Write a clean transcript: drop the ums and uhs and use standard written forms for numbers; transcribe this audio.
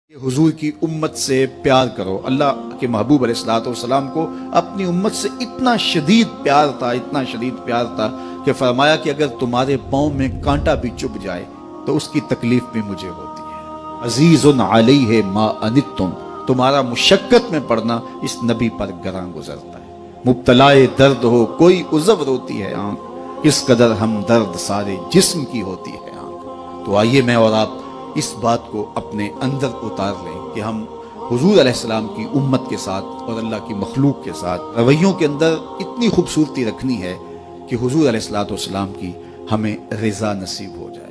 हुजूर की उम्मत से प्यार करो। अल्लाह के महबूब अलैहिस्सलाम को अपनी उम्मत से इतना शदीद प्यार था कि फरमाया कि अगर तुम्हारे पाँव में कांटा भी चुभ जाए तो उसकी तकलीफ भी मुझे होती है। अजीजुन अलैहि मा अनित्तुम, तुम्हारा मुशक्कत में पड़ना इस नबी पर गरां गुजरता है। मुब्तलाए दर्द हो कोई उज़व रोती है आंख, किस कदर हम दर्द सारे जिस्म की होती है आंख। तो आइए मैं और आप इस बात को अपने अंदर उतार लें कि हम हुजूर अलैहिस्सलाम की उम्मत के साथ और अल्लाह की मखलूक के साथ रवैयों के अंदर इतनी खूबसूरती रखनी है कि हुजूर अलैहिस्सलाम की हमें रिज़ा नसीब हो जाए।